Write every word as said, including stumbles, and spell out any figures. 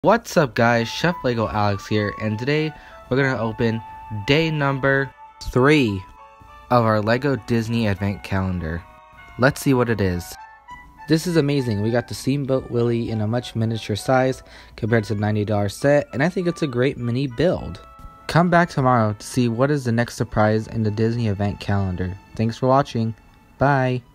What's up guys, Chef Lego Alex here, and today we're going to open day number three of our Lego Disney Advent Calendar. Let's see what it is. This is amazing. We got the Steamboat Willie in a much miniature size compared to the ninety dollar set, and I think it's a great mini build. Come back tomorrow to see what is the next surprise in the Disney Advent Calendar. Thanks for watching. Bye.